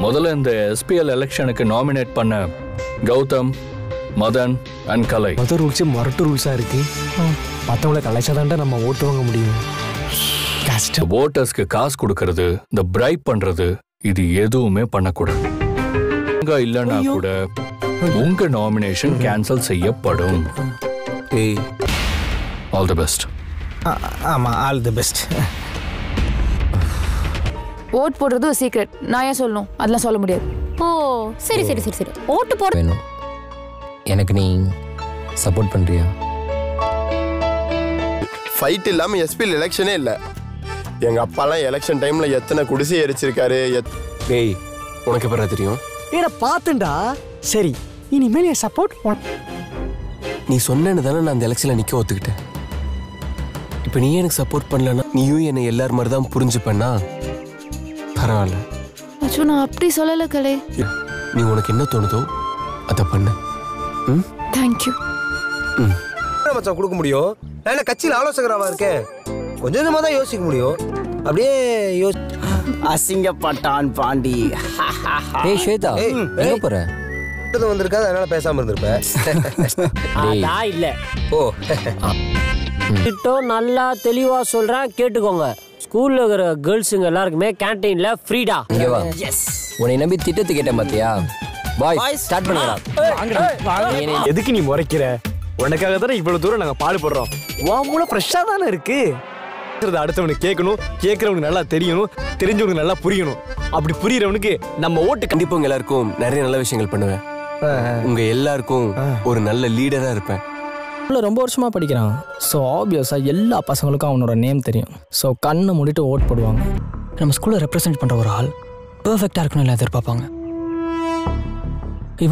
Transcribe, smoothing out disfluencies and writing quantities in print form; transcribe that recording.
முதல்ல இந்த SPL எலெக்ஷனுக்கு நாமினேட் பண்ண கௌதம், மதன் அண்ட் கலை. மொதல் ரூல்ஸே மொரட்டு ரூல்ஸாக இருக்கு. மற்றவங்களை கலைச்சாதான்டா நம்ம ஓட்டு வாங்க முடியும். ஓட்டர்ஸ்க்கு காசு கொடுக்கறது, இந்த பிரைப் பண்றது, இது எதுவுமே பண்ணக்கூடாது. இல்லைன்னா கூட உங்க நாமினேஷன் கேன்சல் செய்யப்படும். All the best. ஆமா, ஆல் தி பெஸ்ட். ஓட் போடுறது சீக்ரெட். நான் ஏன் சொல்லணும்? அதெல்லாம் சொல்ல முடியாது. ஓ சரி சரி சரி சரி. ஓட்டு போட வேணும். எனக்கு நீ சப்போர்ட் பண்றியா? ஃபைட் இல்லாம SPL எலெக்ஷனே இல்ல. எங்க அப்பாலாம் எலெக்ஷன் டைம்ல எத்தனை குடிசை எரிச்சிருக்காரு. டேய், உனக்கு எப்பறா தெரியும்? ஏடா பாத்துண்டா. சரி, இனிமேல் என் சப்போர்ட். நீ சொன்னேன்னு தானே நான் அந்த எலெக்ஷன்ல நிக்க ஒத்துக்கிட்டேன். இப்போ நீ எனக்கு சப்போர்ட் பண்ணலன்னா நீயும் என்னை எல்லார் மாதிரி தான் புரிஞ்சுப்பேன்னா பரவாயில்ல. அச்சோ, நான் அப்படி சொல்லல கலை. நீ உனக்கு என்ன தோணுதோ அதை பண்ணு. தேங்க்யூ. மச்சான் கொடுக்க முடியும். நான் கட்சியில் ஆலோசகராவா இருக்கேன். கொஞ்சம் கொஞ்சமா தான் யோசிக்க முடியும். அப்படியே அசிங்கப்பட்டான் பாண்டி. ஏய் ஸ்வேதா, எங்க போற? வந்திருக்காது, அதனால பேசாம இருந்திருப்பேன். அதான் இல்ல. ஓ கிட்ட நல்லா தெளிவா சொல்றேன், கேட்டுக்கோங்க. ஸ்கூல்ல இருக்கிற கேர்ள்ஸுங்க எல்லாருக்குமே கேண்டீன்ல ஃப்ரீடா. இங்க வா. உன்னை நம்பி திட்டத்து கேட்டேன் பாத்தியா? பாய் ஸ்டார்ட் பண்ணுடா. எதுக்கு நீ முறைக்கிற? உனக்காக தானே இவ்வளவு தூரம் நாங்க பாடுபடுறோம். உன் மூளை ஃப்ரெஷ்ஷா தானே இருக்கு. அடுத்தவனுக்கு கேட்கணும், கேட்கறவனுக்கு நல்லா தெரியணும், தெரிஞ்சவனுக்கு நல்லா புரியணும். அப்படி புரியறவனுக்கு நம்ம ஓட்டு. கண்டிப்பா உங்க எல்லாருக்கும் நிறைய நல்ல விஷயங்கள் பண்ணுவேன். உங்க எல்லாருக்கும் ஒரு நல்ல லீடரா இருப்பேன். ரொம்ப வருஷமா படிக்கிறான். ஸோ ஆப்வியஸா எல்லா பசங்களுக்கும் அவனோட நேம் தெரியும். ஸோ கண்ணை மூடிட்டு ஓட் போடுவாங்க. நம்ம ஸ்கூலை ரெப்ரசென்ட் பண்ற ஒரு ஆள் பெர்ஃபெக்டா இருக்கணும் எதிர்பார்ப்பாங்க.